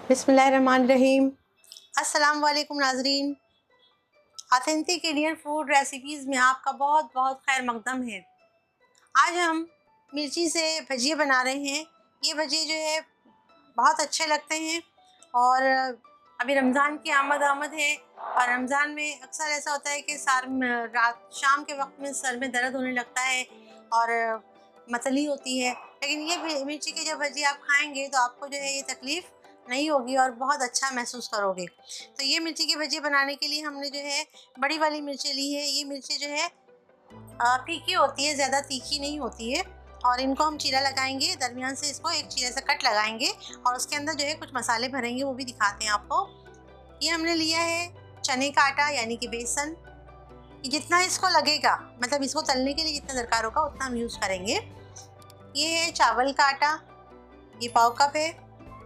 बिस्मिल्लाहिर्रहमानिर्रहीम। अस्सलाम वालेकुम नाजरीन। ऑथेंटिक इंडियन फूड रेसिपीज़ में आपका बहुत बहुत खैर मकदम है। आज हम मिर्ची से भजिए बना रहे हैं। ये भजिए जो है बहुत अच्छे लगते हैं और अभी रमज़ान की आमद है और रमज़ान में अक्सर ऐसा होता है कि रात शाम के वक्त में सर में दर्द होने लगता है और मतली होती है, लेकिन ये मिर्ची की जब भजी आप खाएंगे तो आपको जो है ये तकलीफ़ नहीं होगी और बहुत अच्छा महसूस करोगे। तो ये मिर्ची की भजी बनाने के लिए हमने जो है बड़ी वाली मिर्ची ली है। ये मिर्ची जो है फीकी होती है, ज़्यादा तीखी नहीं होती है और इनको हम चीरा लगाएंगे। दरमियान से इसको एक चीरे से कट लगाएंगे और उसके अंदर जो है कुछ मसाले भरेंगे, वो भी दिखाते हैं आपको। ये हमने लिया है चने का आटा यानी कि बेसन। जितना इसको लगेगा, मतलब इसको तलने के लिए जितना दरकार होगा उतना हम यूज़ करेंगे। ये है चावल का आटा, ये पाव कप है।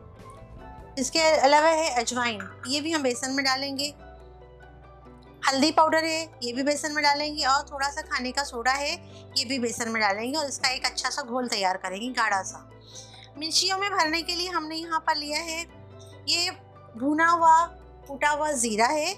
इसके अलावा है अजवाइन, ये भी हम बेसन में डालेंगे। हल्दी पाउडर है, ये भी बेसन में डालेंगे और थोड़ा सा खाने का सोडा है, ये भी बेसन में डालेंगे और इसका एक अच्छा सा घोल तैयार करेंगे, गाढ़ा सा। मिर्चियों में भरने के लिए हमने यहाँ पर लिया है ये भुना हुआ कूटा हुआ ज़ीरा है,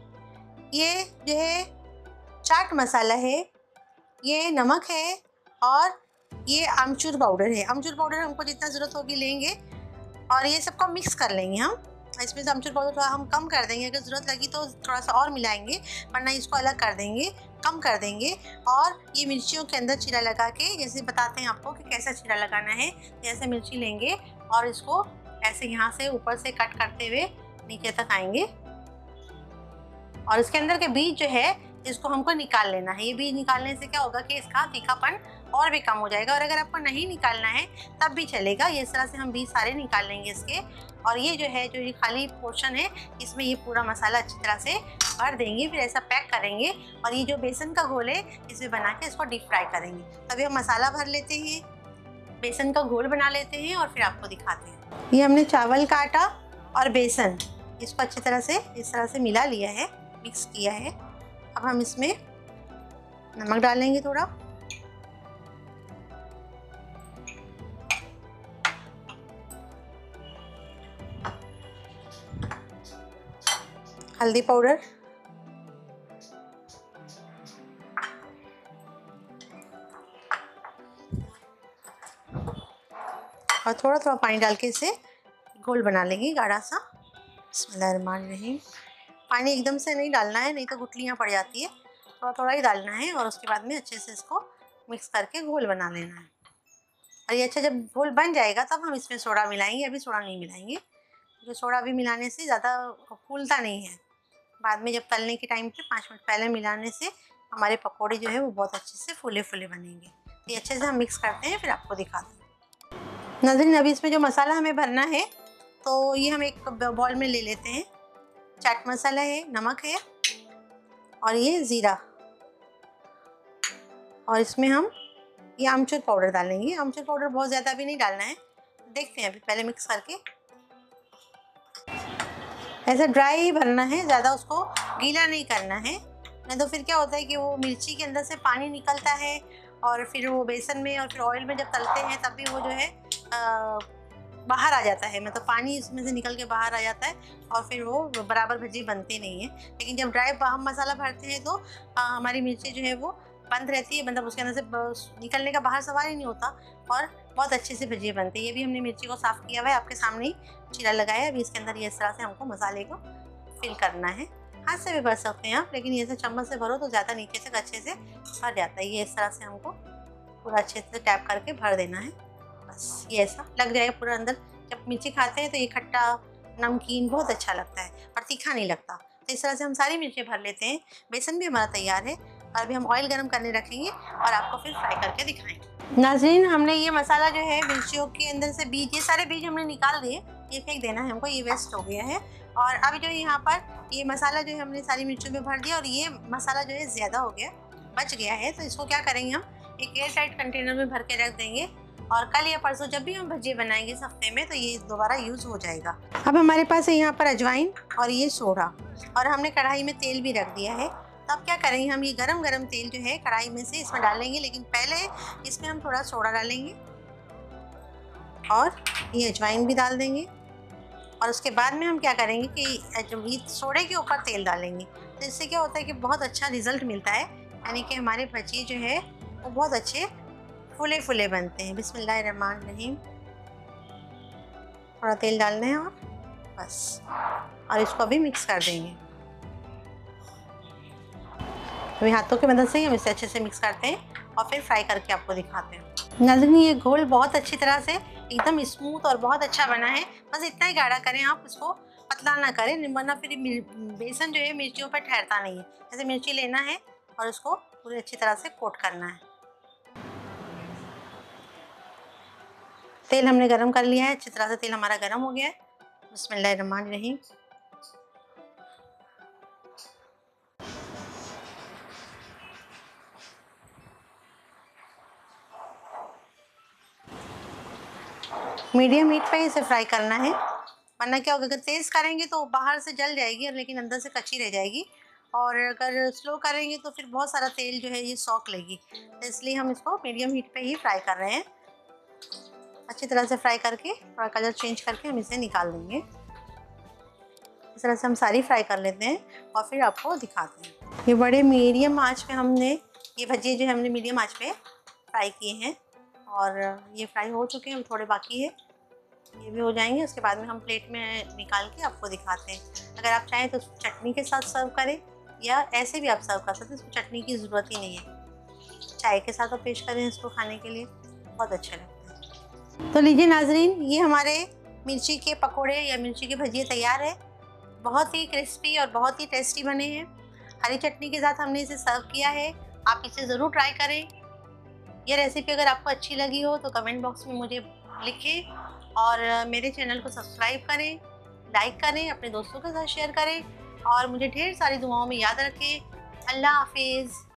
ये जो है चाट मसाला है, ये नमक है और ये आमचूर पाउडर है। आमचूर पाउडर हमको जितना ज़रूरत होगी लेंगे और ये सबको मिक्स कर लेंगे हम। इसमें से आमचूर पाउडर थोड़ा हम कम कर देंगे, अगर ज़रूरत लगी तो थोड़ा सा और मिलाएंगे, वरना इसको अलग कर देंगे, कम कर देंगे। और ये मिर्चियों के अंदर चीरा लगा के, जैसे बताते हैं आपको कि कैसा चीरा लगाना है। जैसे मिर्ची लेंगे और इसको ऐसे यहाँ से ऊपर से कट करते हुए नीचे तक आएंगे और इसके अंदर के बीज जो है इसको हमको निकाल लेना है। ये बीज निकालने से क्या होगा कि इसका तीखापन और भी कम हो जाएगा, और अगर आपको नहीं निकालना है तब भी चलेगा। ये इस तरह से हम बीज सारे निकाल लेंगे इसके। और ये जो है, जो ये खाली पोर्शन है, इसमें ये पूरा मसाला अच्छी तरह से भर देंगे, फिर ऐसा पैक करेंगे और ये जो बेसन का घोल है इसमें बना के इसको डीप फ्राई करेंगे। तभी हम मसाला भर लेते हैं, बेसन का घोल बना लेते हैं और फिर आपको दिखाते हैं। ये हमने चावल का आटा और बेसन इसको अच्छी तरह से इस तरह से मिला लिया है, मिक्स किया है। अब हम इसमें नमक डालेंगे थोड़ा, हल्दी पाउडर, और थोड़ा थोड़ा पानी डाल के इसे घोल बना लेंगे गाढ़ा सा। बिस्मिल्लाहिर्रहमानिर्रहीम। पानी एकदम से नहीं डालना है, नहीं तो गुठलियाँ पड़ जाती है, थोड़ा थोड़ा ही डालना है और उसके बाद में अच्छे से इसको मिक्स करके घोल बना लेना है। और ये अच्छा जब घोल बन जाएगा तब हम इसमें सोडा मिलाएंगे, अभी सोडा नहीं मिलाएंगे, जो सोडा भी मिलाने से ज़्यादा फूलता नहीं है। बाद में जब तलने के टाइम पे 5 मिनट पहले मिलाने से हमारे पकौड़े जो है वो बहुत अच्छे से फूले फूले बनेंगे। तो ये अच्छे से हम मिक्स करते हैं, फिर आपको दिखाते हैं। नाज़रीन, अभी इसमें जो मसाला हमें भरना है तो ये हम एक बॉल में ले लेते हैं। चाट मसाला है, नमक है और ये ज़ीरा, और इसमें हम ये आमचूर पाउडर डालेंगे। आमचूर पाउडर बहुत ज़्यादा भी नहीं डालना है, देखते हैं अभी पहले मिक्स करके। ऐसा ड्राई ही भरना है, ज़्यादा उसको गीला नहीं करना है, नहीं तो फिर क्या होता है कि वो मिर्ची के अंदर से पानी निकलता है और फिर वो बेसन में और फिर ऑयल में जब तलते हैं तब भी वो जो है बाहर आ जाता है, मतलब पानी इसमें से निकल के बाहर आ जाता है और फिर वो बराबर भजी बनती नहीं है। लेकिन जब ड्राई हम मसाला भरते हैं तो हमारी मिर्ची जो है वो बंद रहती है, मतलब उसके अंदर से निकलने का बाहर सवाल ही नहीं होता और बहुत अच्छे से भजिए बनते हैं। ये भी हमने मिर्ची को साफ़ किया हुआ है, आपके सामने ही चीरा लगाया। अभी इसके अंदर ये इस तरह से हमको मसाले को फिल करना है। हाथ से भी भर सकते हैं आप, लेकिन ये से चम्मच से भरो तो ज़्यादा नीचे तक अच्छे से भर जाता है। ये इस तरह से हमको पूरा अच्छे से टैप करके भर देना है, बस ये ऐसा लग जाएगा पूरा अंदर। जब मिर्ची खाते हैं तो ये खट्टा नमकीन बहुत अच्छा लगता है और तीखा नहीं लगता। तो इस तरह से हम सारी मिर्चें भर लेते हैं। बेसन भी हमारा तैयार है और अभी हम ऑयल गर्म करने रखेंगे और आपको फिर फ्राई करके दिखाएंगे। नाज़रीन, हमने ये मसाला जो है मिर्चियों के अंदर से बीज, ये सारे बीज हमने निकाल दिए, ये फेंक देना है हमको, ये वेस्ट हो गया है। और अभी जो यहाँ पर ये मसाला जो है हमने सारी मिर्चियों में भर दिया और ये मसाला जो है ज़्यादा हो गया, बच गया है, तो इसको क्या करेंगे, हम एक एयर टाइट कंटेनर में भर के रख देंगे और कल या परसों जब भी हम भजिए बनाएंगे इस हफ्ते में तो ये दोबारा यूज़ हो जाएगा। अब हमारे पास है यहाँ पर अजवाइन और ये सोडा, और हमने कढ़ाई में तेल भी रख दिया है। तो अब क्या करेंगे, हम ये गरम गरम तेल जो है कढ़ाई में से इसमें डालेंगे, लेकिन पहले इसमें हम थोड़ा सोडा डालेंगे और ये अजवाइन भी डाल देंगे और उसके बाद में हम क्या करेंगे कि जो ये सोडे के ऊपर तेल डालेंगे, तो इससे क्या होता है कि बहुत अच्छा रिज़ल्ट मिलता है, यानी कि हमारे भजिए जो है वो बहुत अच्छे फुले फुले बनते हैं। बिस्मिल्लाहिर्रहमानिर्रहीम। थोड़ा तेल डालना है और बस, और इसको अभी मिक्स कर देंगे। अभी हाथों की मदद से ही हम इसे अच्छे से मिक्स करते हैं और फिर फ्राई करके आपको दिखाते हैं। नाज़रीन, ये घोल बहुत अच्छी तरह से एकदम स्मूथ और बहुत अच्छा बना है। बस इतना ही गाढ़ा करें आप, इसको पतला ना करें, वरना फिर बेसन जो है मिर्चियों पर ठहरता नहीं है। जैसे मिर्ची लेना है और उसको पूरी अच्छी तरह से कोट करना है। तेल हमने गरम कर लिया है, अच्छी तरह से तेल हमारा गरम हो गया है। बिस्मिल्लाहिर्रहमानिर्रहीम। मीडियम हीट पे इसे फ्राई करना है, वरना क्या होगा, अगर तेज़ करेंगे तो बाहर से जल जाएगी लेकिन अंदर से कच्ची रह जाएगी, और अगर स्लो करेंगे तो फिर बहुत सारा तेल जो है ये सोख लेगी। तो इसलिए हम इसको मीडियम हीट पे ही फ्राई कर रहे हैं। अच्छी तरह से फ्राई करके थोड़ा कलर चेंज करके हम इसे निकाल देंगे। इस तरह से हम सारी फ्राई कर लेते हैं और फिर आपको दिखाते हैं। ये बड़े मीडियम आंच पे हमने ये भजिए जो हमने मीडियम आंच पे फ्राई किए हैं, और ये फ्राई हो चुके हैं, थोड़े बाकी है, ये भी हो जाएंगे। उसके बाद में हम प्लेट में निकाल के आपको दिखाते हैं। अगर आप चाहें तो चटनी के साथ सर्व करें या ऐसे भी आप सर्व कर सकते हैं, इसको चटनी की ज़रूरत ही नहीं है। चाय के साथ आप पेश करें इसको खाने के लिए, बहुत अच्छे लगते हैं। तो लीजिए नाजरीन, ये हमारे मिर्ची के पकोड़े या मिर्ची के भजिए तैयार है। बहुत ही क्रिस्पी और बहुत ही टेस्टी बने हैं। हरी चटनी के साथ हमने इसे सर्व किया है। आप इसे ज़रूर ट्राई करें। ये रेसिपी अगर आपको अच्छी लगी हो तो कमेंट बॉक्स में मुझे लिखें, और मेरे चैनल को सब्सक्राइब करें, लाइक करें, अपने दोस्तों के साथ शेयर करें, और मुझे ढेर सारी दुआओं में याद रखें। अल्लाह हाफिज़।